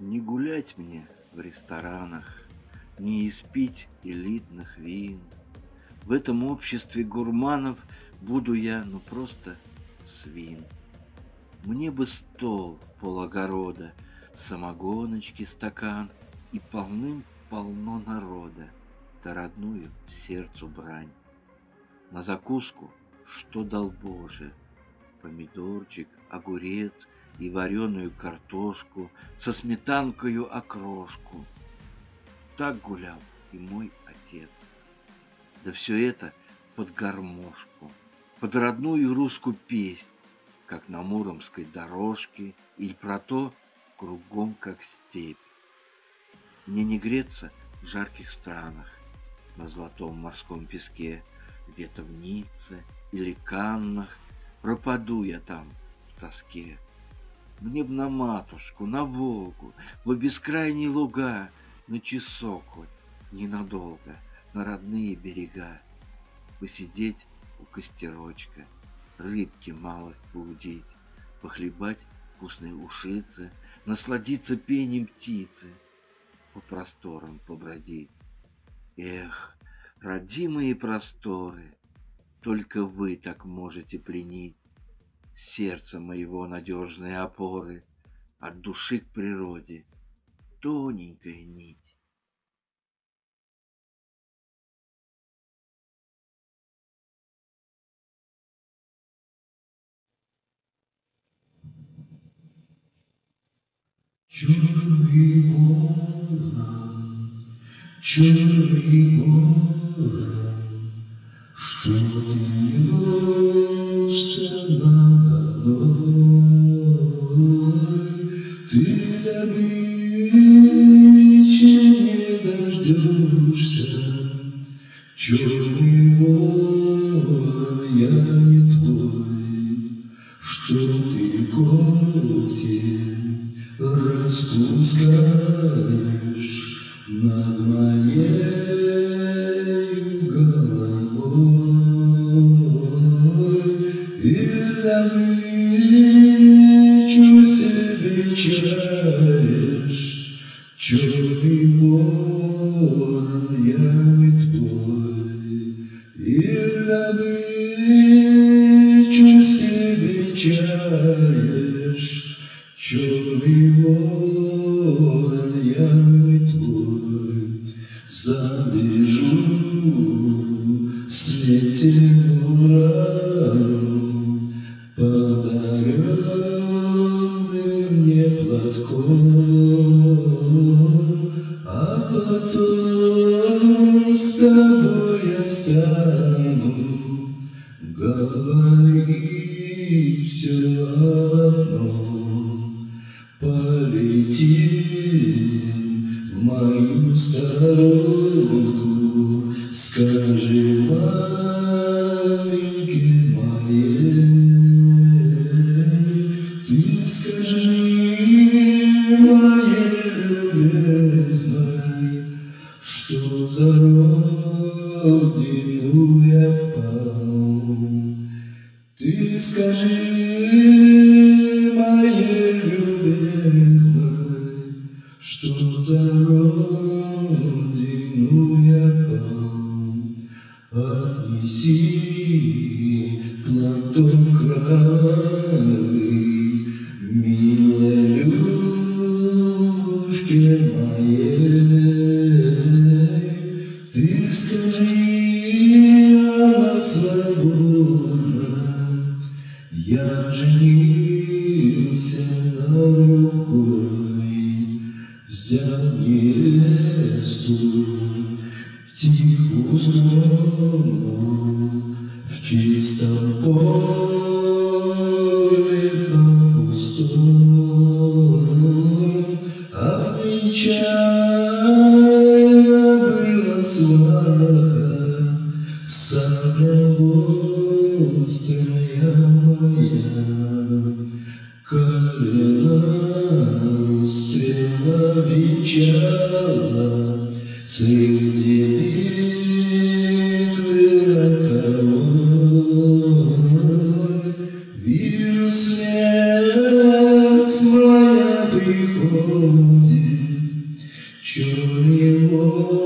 Не гулять мне в ресторанах, не испить элитных вин. В этом обществе гурманов буду я, ну просто свин. Мне бы стол пологорода, самогоночки стакан и полным-полно народа, да родную сердцу брань. На закуску, что дал Боже, помидорчик, огурец и вареную картошку со сметанкою окрошку. Так гулял и мой отец. Да все это под гармошку, под родную русскую песнь, как на муромской дорожке, или про то кругом как степь. Мне не греться в жарких странах, на золотом морском песке, где-то в Ницце или Каннах, пропаду я там в тоске. Мне б на матушку, на Волгу, в бескрайние луга, на часок хоть ненадолго, на родные берега. Посидеть у костерочка, рыбки малость поудить, похлебать вкусной ушицы, насладиться пением птицы, по просторам побродить. Эх, родимые просторы, только вы так можете пленить сердце моего надежные опоры, от души к природе тоненькая нить. Черный ворон, черный ворон, что ты вьешься надо мной, ты добычи не дождешься. Черный ворон, я не твой, что ты когти распускаешь над моей головой, и добычу себе чаешь. Черный ворон, я не твой, и добычу себе чаешь. Черный ворон, я не твой, забежу с летнему рану подаренным мне платком, а потом с тобой я стану говорить все об одном. Полетим в мою сторонку, скажи маменьке моей, ты скажи моей любезной, что за родину я пал. Ты скажи моей любезной, что за родину я пал. Отнеси платок кровавый милой Любушке моей. Ты скажи, она свободна, я женился на рукой, взял невесту тихую скромную в чистом поле под кустом, обвенчально была сваха, сабля острая моя, колена стрела венчала среди битвы роковой. Вижу, смерть моя приходит. черный волк.